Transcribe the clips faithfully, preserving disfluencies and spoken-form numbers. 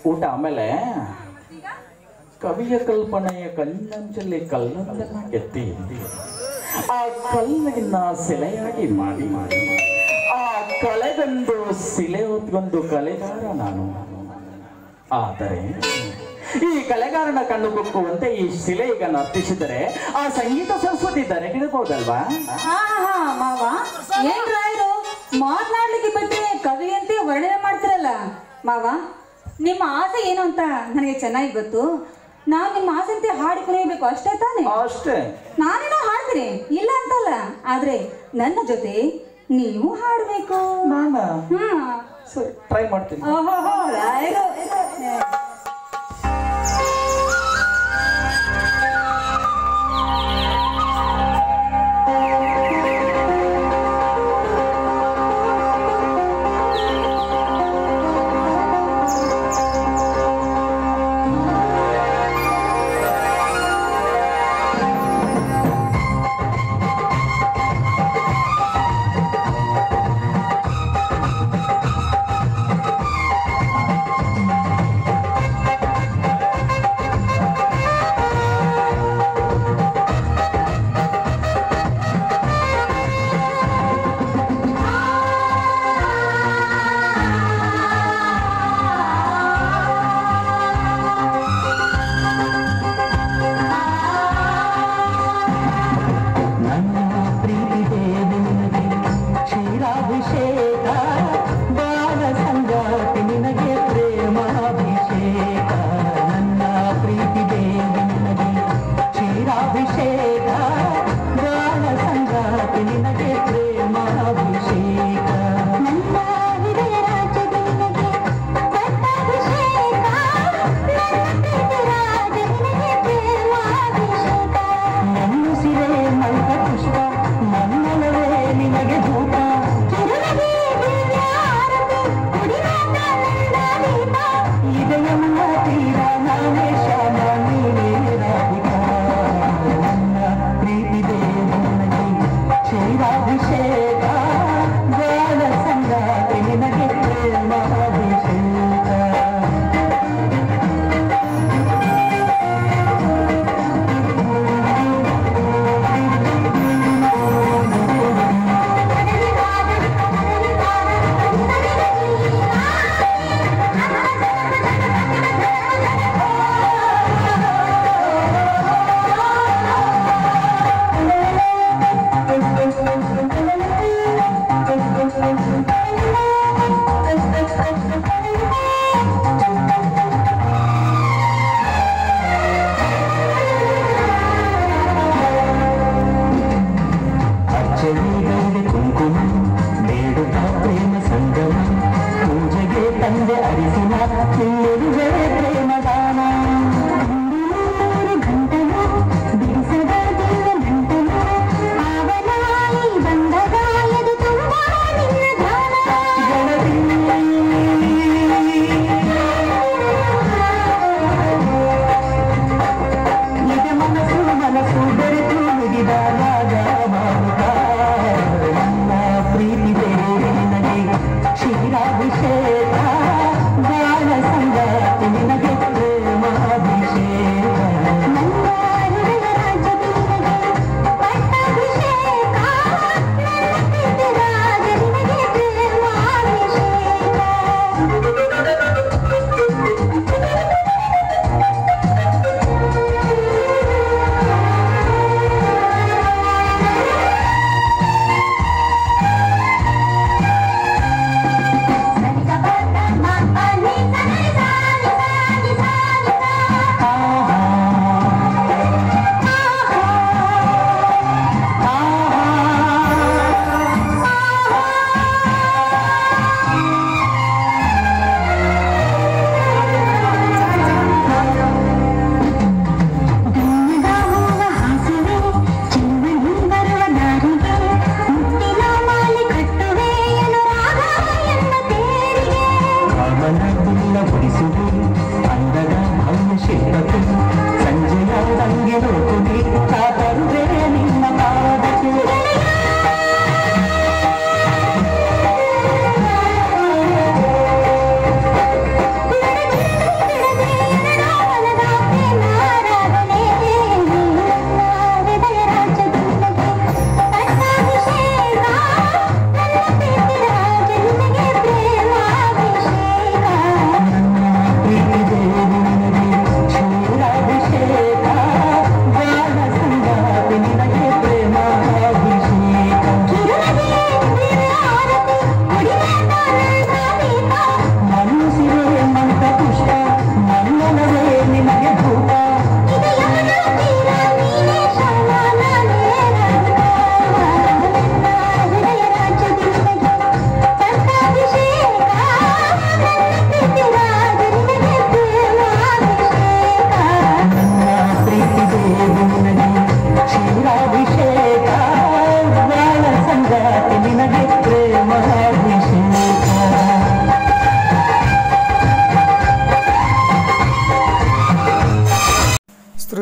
ಊಟ ಆಮೇಲೆ ಕವಿಯ ಕಲ್ಪನೆಯ ಕಣ್ಣಂಚಲ್ಲಿ ಕಲ್ಲೊಂದನ್ನ ಕೆತ್ತಿ ಆ ಕಲ್ಲಿನ ಸೆಲೆಯಾಗಿ ಮಾಡಿ ಮಾಡಿ ಆ ಕಲೆಗೊಂದು ಸಿಲೆ ಹೊತ್ಕೊಂದು ಕಲೆಗಾರ ನಾನು. ಆದರೆ ಈ ಕಲೆಗಾರನ ಕಣ್ಣು ಕುಕ್ಕುವಂತೆ ಈ ಶಿಲೆ ಈಗ ನರ್ತಿಸಿದರೆ ಆ ಸಂಗೀತ ಸರಸ್ವತಿ ದರೆಗಿಡಬಹುದಲ್ವಾ? ಹಾ ಹಾ ಮಾವ, ಏನ್ ರಾಯರು ಮಾತನಾಡ್ಲಿಕ್ಕೆ ಬಿಟ್ಟರೆ ಕವಿ ಅಂತ ವರ್ಣನೆ ಮಾಡ್ತಿರಲ್ಲ ಮಾವ. ನಿಮ್ಮ ಆಸೆ ಏನು ಅಂತ ನನಗೆ ಚೆನ್ನಾಗಿ ಗೊತ್ತು. ನಾನು ನಿಮ್ಮ ಆಸೆ ಅಂತ ಹಾಡಿ ಕುಣಿಯಬೇಕು ಅಷ್ಟೇ ತಾನೆ? ಅಷ್ಟೇ. ನಾನೇನೋ ಹಾಡ್ತೀನಿ, ಇಲ್ಲ ಅಂತಲ್ಲ. ಆದ್ರೆ ನನ್ನ ಜೊತೆ ನೀವು ಹಾಡ್ಬೇಕು. ಹ್ಮ್ ಸರಿ, ಟ್ರೈ ಮಾಡ್ತೀನಿ. ಓಹೋ ರಾಯರು.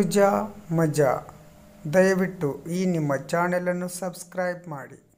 ತುಜಾ ಮಜಾ. ದಯವಿಟ್ಟು ಈ ನಿಮ್ಮ ಚಾನೆಲನ್ನು ಸಬ್ಸ್ಕ್ರೈಬ್ ಮಾಡಿ.